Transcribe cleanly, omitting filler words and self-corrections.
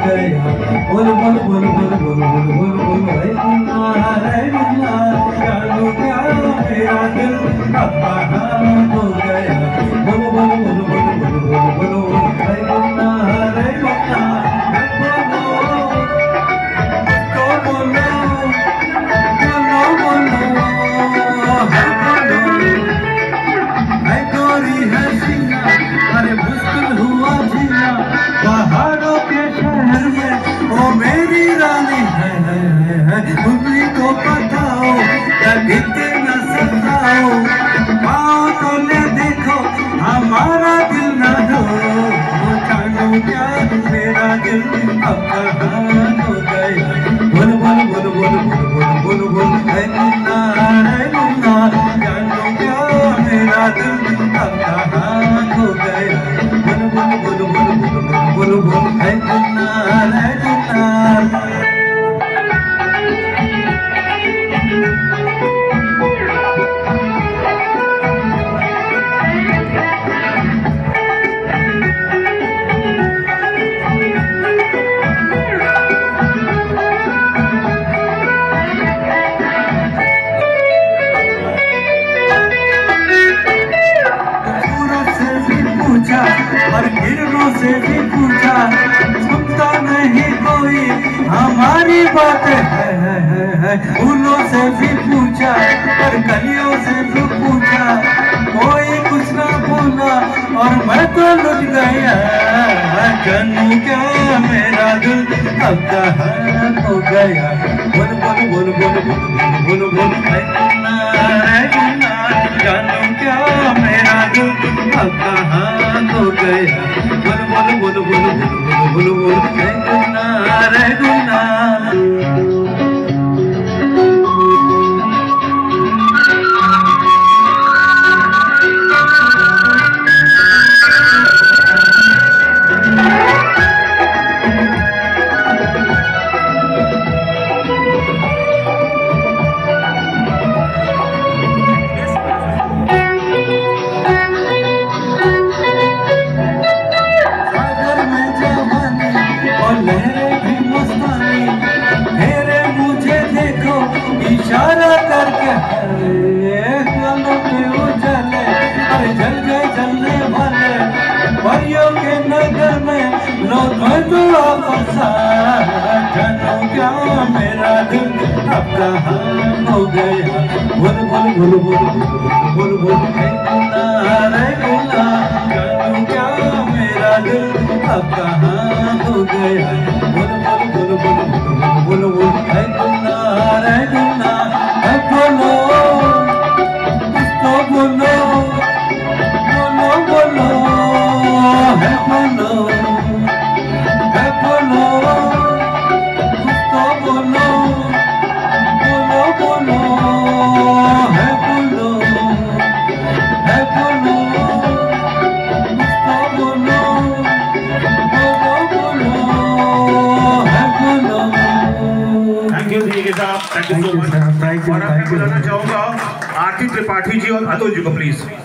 गया। बोल बोल बोल बोल बोल बोल बोल बोल है गुल्ला जानू क्या मेरा दिल अब कहाँ हो गया। बोल बोल बोल बोल बोल बोल बोल है गुल्ला अरे मुश्किल हुआ जीना पहाड़ों के शहर में ओ मेरी रानी है उन्हीं को बताओ लगते न सताओ पाओ तो ले देखो हमारा दिल न दो जानू क्या मेरा दिल अब कहाँ हो गया। बोल बोल बोल बोल बोल बोल बोल बोल है गुल्ला जानू क्या मेरा दिल अब कहाँ हो गया। बोल बोल बोल बोल बोल बोल बोल है गुल्ला और गिरनों से भी पूछा सुनता नहीं कोई हमारी बात है। फूलों से भी पूछा और कलियों से भी पूछा कोई कुछ ना बोला और मैं तो लुट गया। जानू क्या मेरा दिल अब कहाँ हो गया। बोल बोल बोल बोल बोल बोल बोल जानू क्या मेरा दिल अब कहाँ हो गया। बोल बोल बोल बोल बोल बोल रे गुल्ला इशारा करके गलों पे उजले अरे जल गए जलने वाले परियों के नगर में लोगों को फंसा। जानू क्या मेरा दिल अब कहाँ हो गया। बोल बोल बोल बोल बोल बोल है गुल्ला जानू क्या मेरा दिल अब कहाँ हो गया। बोल बोल बोल बोल बोल बोल है गुल्ला बोलो कुछ तो बोलो बोलो बोलो है बोलो है बोलो कुछ तो बोलो बोलो बोलो है बोलो है बोलो कुछ तो बोलो बोलो बोलो है बोलो। थैंक यू साहब, थैंक यू सो मच। और अब मैं बुलाना चाहूँगा आरती त्रिपाठी जी और अतुल जी को प्लीज।